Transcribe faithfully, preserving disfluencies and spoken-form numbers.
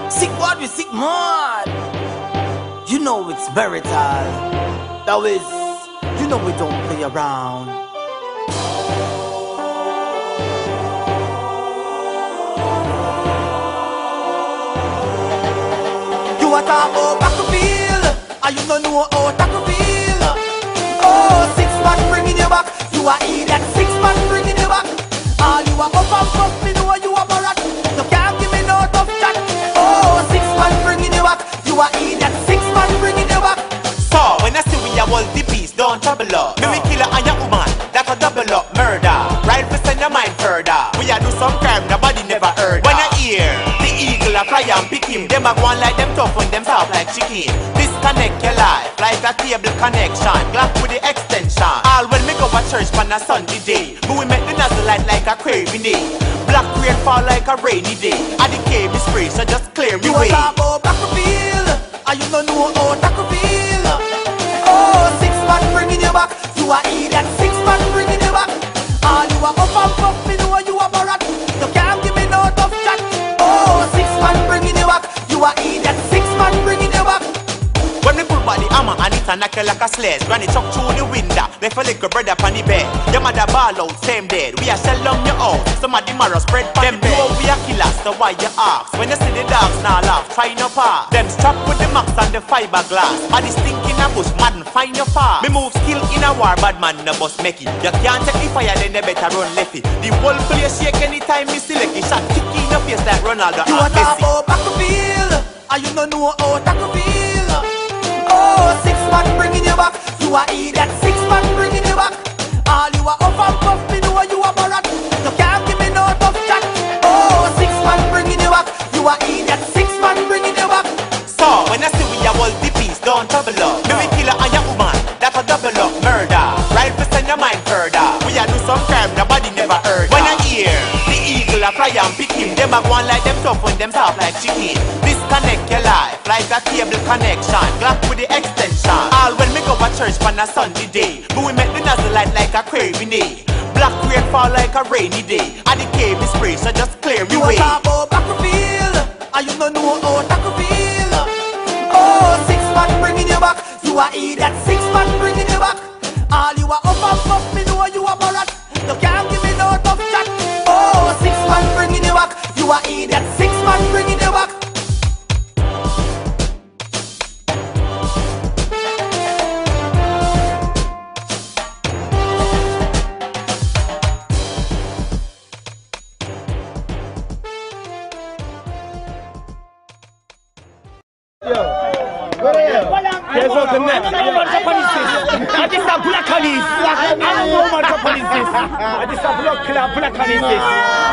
Sick boy, we sick mod. You know it's Veritall. That is, you know we don't play around. You a talk about battlefield, and you don't know how to feel. Oh, six man bringing you back. You a idiot, six man bringing you back. All you a up and fuck me know you a barat. You can't give me no tough chat. Oh, six man bringing you back. You a idiot, six man bringing you back. So when I see we a hold the peace, don't trouble up. Me me killer and your woman, that a double up murder. Right for send your mind further. We a do some crime nobody never heard. When I hear the eagle a fly and pick him, them a go on like them tough when them soft like chicken. Disconnect your life like a cable connection. Glock with the extension. All when me go to church on a Sunday day, but we make the nozzle light like a craving day. Black rain fall like a rainy day. I decay me spray, so just clear me you way. You a talk about battlefield, and you don't know how to feel. Oh, six man bringing you back. You a idiot, six man bringing you back. All you a up and fuck me know you a barat. You can't give me no tough chat. Oh, six man bringing you back. You a idiot, six man bringing you back. When me pull body hammer and it a knock like a sledge, granny chuck through the window, left a little brother on the bed. Your mother ball out, same dead. We a shell on your own, some of the marrow spread on them the bed. Them know we a killers, so why you ask? When you see the dogs now laugh, try no pass. Them strapped with the max and the fiberglass. Body stink in a bush, man find your far. Me move skill in a war, bad man no bust make it. You can't take the fire, then you better run left it. The whole place shake anytime me select it. Shot kick in your face like Ronaldo. You a talk about battlefield, and you don't know how to feel. Oh, six man bringing you back. You a idiot, six man bringing you back. All you a up and puff me know you a barat. You can't give me no tough chat. Oh, six man bringing you back. You a idiot, six man bringing you back. So when I see we a hold the peace, don't trouble up. Me me killer and your woman, that a double up murder. Right for send your mind further. We a do some crime nobody never heard. When I hear the eagle a fly and pick him, them a go on like them tough when them soft like chicken. Disconnect your life like a cable connection. Glock with the extension. All when me go to church on a Sunday day, but we make the nozzle light like a craving day. Black rain fall like a rainy day. I decay me spray, so just clear me way. You a talk about battlefield, and you don't know how to feel. Oh, six man bringing you back. You a idiot, six man bringing you back. All you a up and fuck me know you a barat. You can't give me no tough chat. Oh, six man bringing you back. You a idiot, six man bringing you back. There's nothing next. I don't know what police is. I just a black police. I don't know what police is. I just a black black police is.